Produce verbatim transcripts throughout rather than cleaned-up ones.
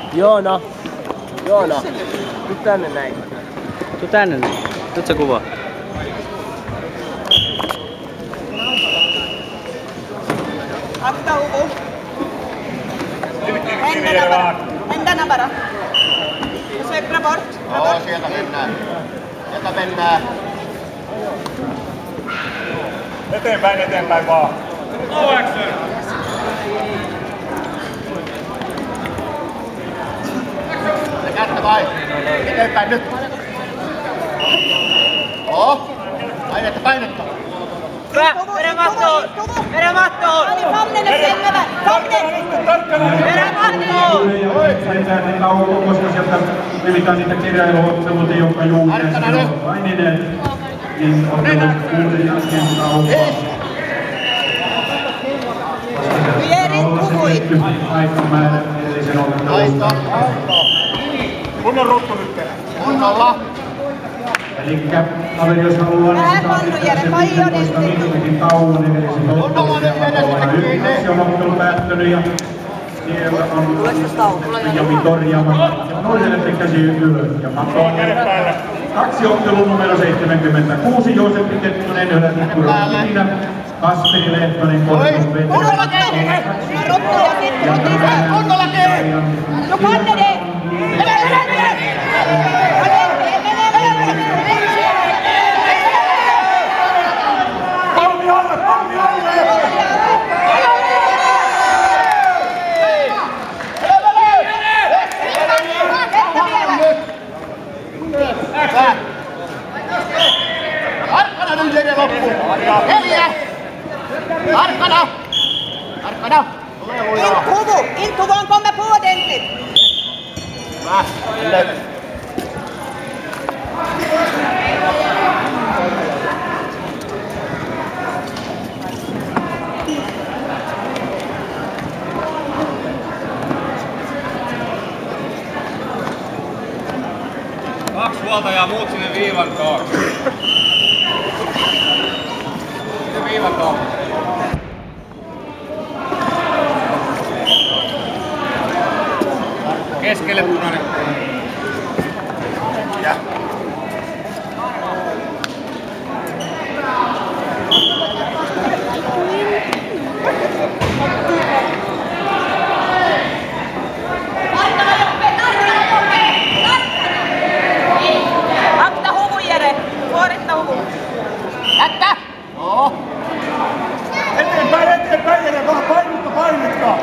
Joona. Joona. Tuu tänne näin. Tuu tänne näin. Nyt se kuvaa. Akta Hugo. Hända Navara. Hända Navara. Se bra bort. Joo, sieltä mennään. Sieltä mennään. Eteenpäin, eteenpäin vaan. No action. Kättä vai? Eteenpäin nyt. Oo. Painetta, painetta. Vedä mattoon! Vedä mattoon! Vedä mattoon! Sen tauko, koska sieltä revitään niitä keräilyotteluita, jonka juuri Vaininen, niin ottelut kuuden jälkeen taukoa. Aikamäärä edellisen ottelun. Kunnon ruttu nyt tehdä. Kunnolla. Elikkä kaveri, jos haluaa, niin saa pitää se viisitoista minuutin tauon edellisen ottelun. Yksi on ottelu päättynyt ja siellä on Jami Torjama. Noiselle käsi ylös ja Mato. Kaksi ottelun numero seitsemänkymmentäkuusi, Jooseppi Kettunen, Ylä Tikkurokkiina, Kasperi Lehtonen, Korkus Petri. Kunnolla tee! No kanne ne! Palmi alle, palmi alle! Tarkkana nyt edes loppuun. Neljä. Tarkkana. Tarkkana. Tule lujaa. Inte Hugo! Inte Hugo, han kommer på ordentligt! Va? Nyt. Kaksi huoltajaa, muut sinne viivan taakse. Sinne viivan taakse. Keskelle punainen. Ja. Akta Hugo, Jere! Suoritta Hugo! Jättä. Oo. Eteenpäin, eteenpäin, Jere, vaan painutta, painutta.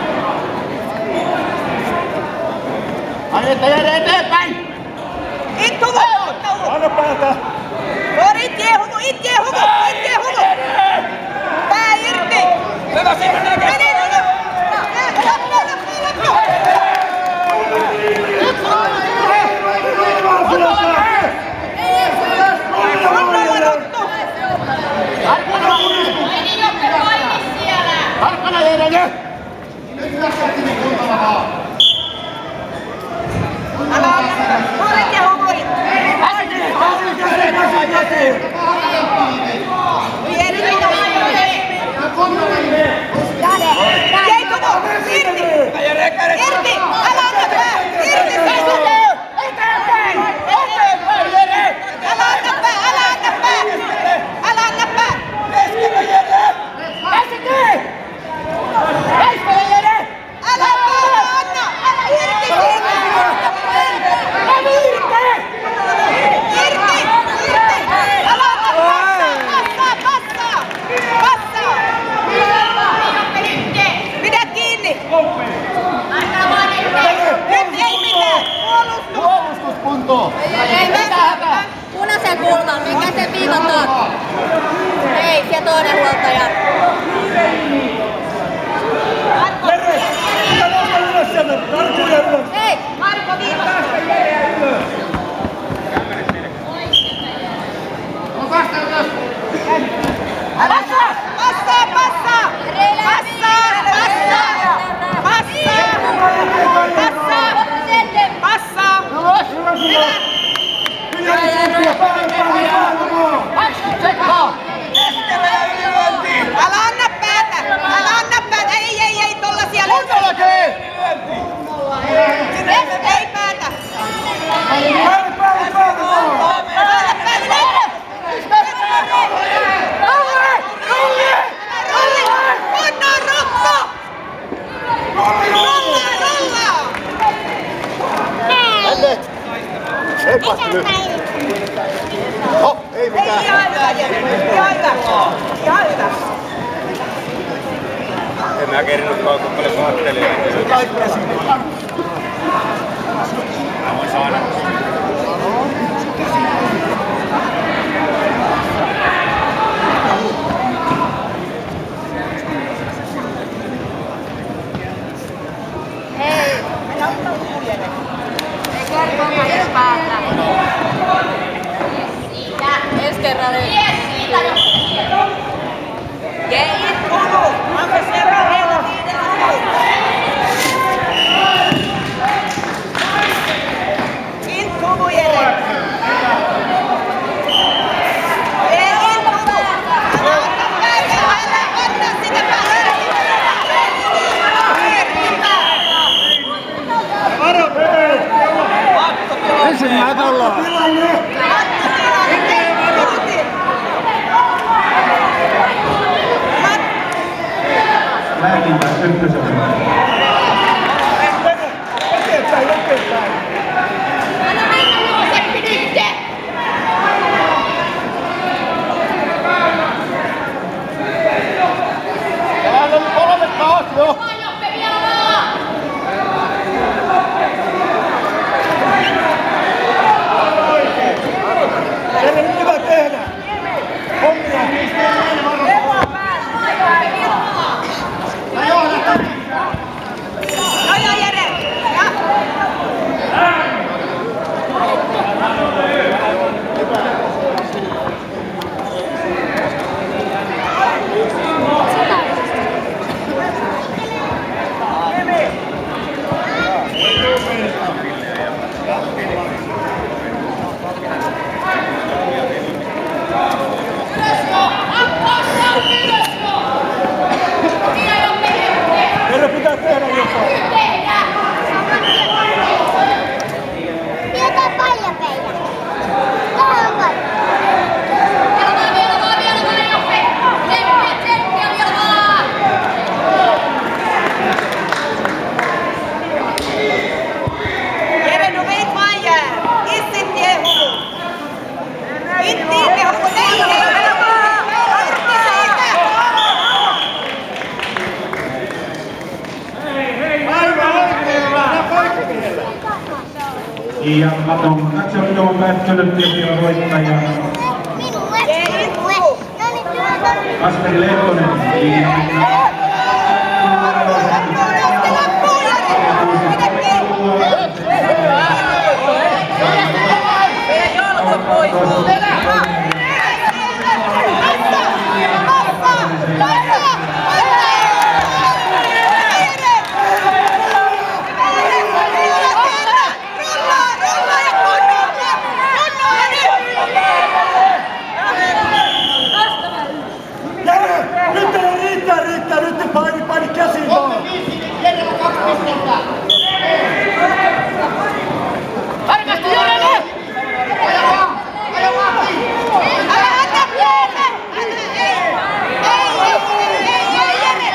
Painetta Jere eteenpäin. Inte Hugo! Akta Hugo! Anna päätä. Suori, it jee Hugo! It jee Hugo! It jee Hugo! Pää irti! Hyvä, siinä näkee. Mene Hugo! Loppu, loppu, loppu! Kunnolla ruttu! Tarkkana Jere nyt. Älä anna! Suorit ja Hugorit! Jere, mitä Jei Hugo! Irti! Irti! Älä anna pää! Irti! Eteenpäin! Eteenpäin Jere! Älä anna pää! Älä anna pää! Älä anna pää! Keskellä Jere! Käsikin! Keskellä Jere! Älä pää! Anna! Älä irti siitä! Älä irti! Irti! Irti! Älä anna passaa! Passaa! Passaa! Passaa! Pidä kiinni! Nyt ei mitään! Puolustus! Puolustuskuntoon. Punaisen kulman, mikä sen viivan taakse? Ei, siellä toinen huoltaja. Jere, mitä nosta ylös sieltä? Tarkkuja ylös. Ei! Marko viivan! Passaa! Passaa! Passaa! Passaa! Passaa! Passaa! Passaa! Hyvä! Tsekkaa. Älä anna päätä! nyt. Oh, ei mitään. Ei, ihan hyvä, Jere. Ihan hyvä. Ihan hyvä. En mä kerinyt kauan paljon saattelin. Mä voin saada. Hei! Ei kertoa edes päällä. Ensi kerralla. Jee, it kuuluu. Onko siellä vielä viiden kuuluu? It kuuluu, Jere. Jee, it kuuluu. Älä ota päätä, älä ota sitä päätä. Varo, Pele! Ensimmäinen ollaan. Lääkintä ykkösellä. Eteenpäin, eteenpäin. Täällä on kolme taas jo. Jere, nyt hyvä tehdä. Hommia. Aja, Jere. Ja. Jere, pitää tehdä jotain. Pidetään paljon meitä. Täällä on paljon. Jere, nu vet man gör. Issit ge huvu. Inte ge huvu. Nej, nej, nej. Ja Maton katsottu on päättynyt ja voittaja Minulle. Minulle. No niin, tuota. Asperi Lehtonen. Jere, nyt ei riittää, riittää. Nyt ei paini, paini käsiin vaan. Jerellä kaksi pistettä. Tarkasti Jerelle! Aja vaan! Aja vaan! Älä anna Jere! Älä, ei! Ei, ei, ei, ei, Jere!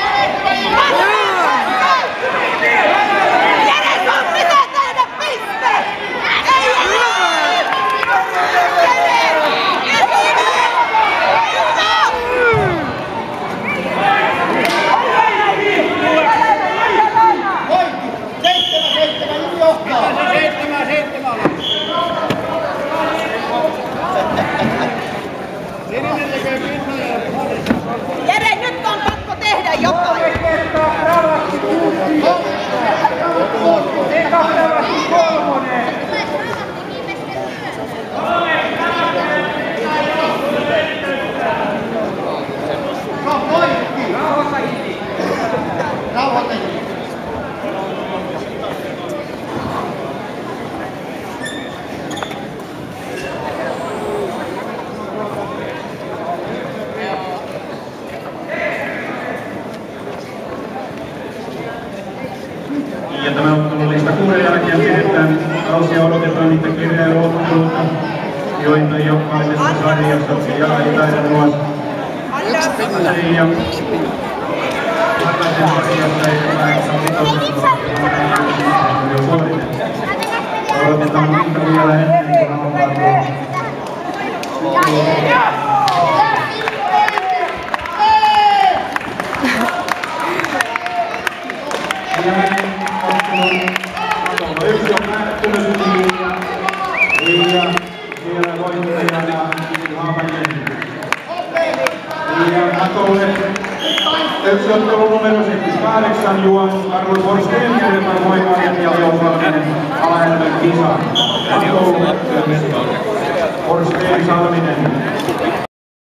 Jere, sun pitää tehdä piste! Ei, Jere! Voitti! Seitsemän, seitsemän, nyt johtaa! Seitsemän, seitsemän! Jere, nyt on pakko tehdä jotain! Ja tämä ottelulista kuuden jälkeen pidetään kausia odotetaan niitä kirjailuotteluita, joita jokaisessa sarjassa ja itäisen nuossa. Ja takaisin sarjassa eteenpäin vitosessa on jo suoritettu. Odotetaan niitä vielä ennen kuin alkaa Yksi on päättynyt ja siellä voittajana Haapanen. Ja Matolle yksi ottelu numero seitsemänkymmentäkahdeksan Juan Karlo Forsteen Kirjan Voimainen ja Jousalminen alahelmen kisa. Matolle Forsteen Salminen.